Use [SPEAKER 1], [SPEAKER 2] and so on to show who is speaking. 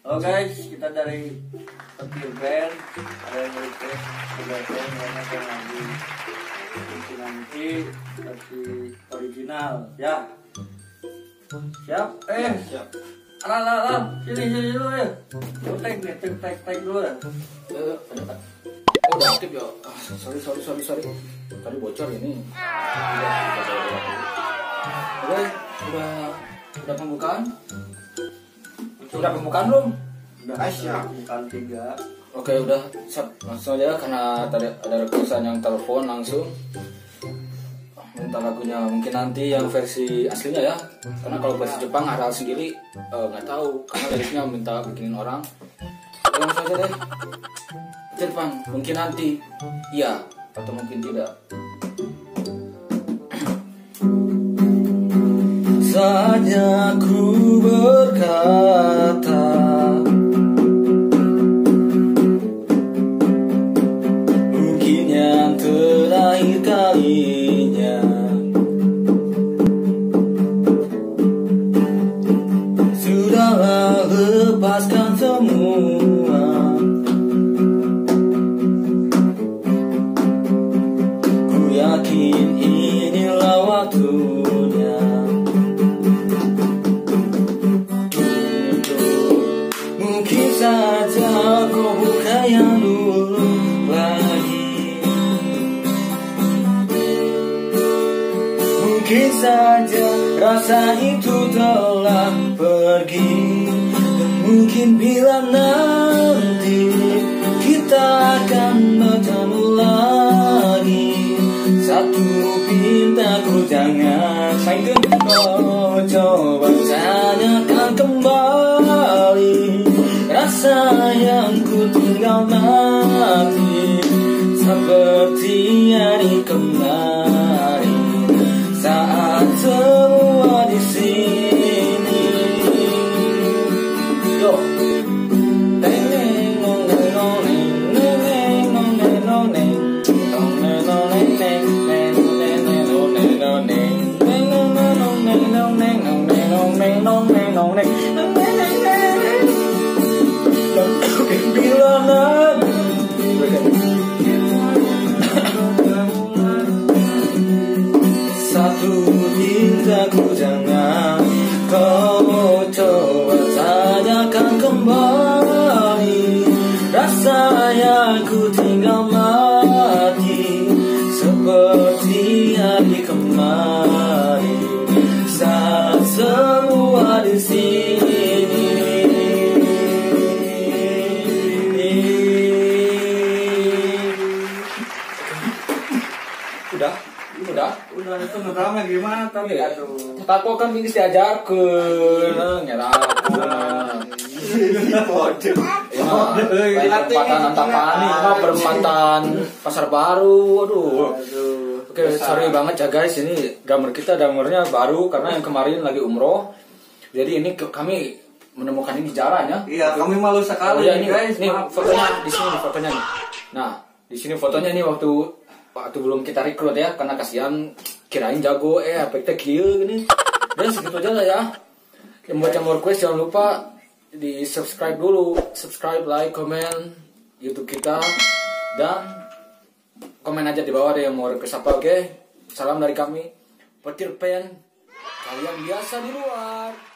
[SPEAKER 1] Halo guys, kita dari Petir Band. Ada yang request band banyak yang lagi nanti versi original ya. Siap?
[SPEAKER 2] Siap.
[SPEAKER 1] Alah, sini dulu ya. Tag dulu ya.
[SPEAKER 2] Oh, udah aktif ya. Sorry. Tadi bocor ini. Oke, udah pembukaan? Sudah pembukaan belum?
[SPEAKER 1] Udah siap. Bukan 3.
[SPEAKER 2] Oke, udah siap. Langsung aja karena tadi ada requestan yang telepon langsung. Minta lagunya mungkin nanti yang versi aslinya ya. Karena kalau versi Jepang Aral sendiri nggak tahu karena liriknya minta bikinin orang. Langsung aja deh. Jepang mungkin nanti iya atau mungkin tidak. Saatnya ku berkata, mungkin yang terakhir kalinya. Sudahlah, lepaskan semua. Ku yakin inilah waktunya. Mungkin saja kau bukan yang dulu lagi. Mungkin saja rasa itu telah pergi. Dan mungkin bila nanti kita akan bertemu lagi, satu pintaku jangan main kau coba tanyakan kembali rasa yang ku tinggal mati seperti hari kemarin saat semua di sini. Yo. Bila satu cintaku jangan kau coba tanyakan kembali rasa yang ku tinggal mati seperti hari kemarin saat semua di sini.
[SPEAKER 1] Udah itu ngeramnya gimana tapi aduh.
[SPEAKER 2] Tako kan ini diajarkeun nyerah. Perempatan Antapani, perempatan Pasar Baru. Aduh. Oke, sorry banget ya guys, ini drummernya baru karena yang kemarin lagi umroh. Jadi ini kami menemukan ini jarang ya.
[SPEAKER 1] Iya, kami malu sekali
[SPEAKER 2] ya, ini,
[SPEAKER 1] guys.
[SPEAKER 2] Ini fotonya di sini nih fotonya nih. Nah, di sini fotonya nih waktu belum kita rekrut ya, karena kasihan kirain jago efeknya kieu gini. Dan segitu aja lah ya. Yang buat yang mau request jangan lupa di subscribe dulu, like, komen YouTube kita dan komen aja di bawah deh yang mau request apa. Oke. Salam dari kami Petir Band. Kalian biasa di luar.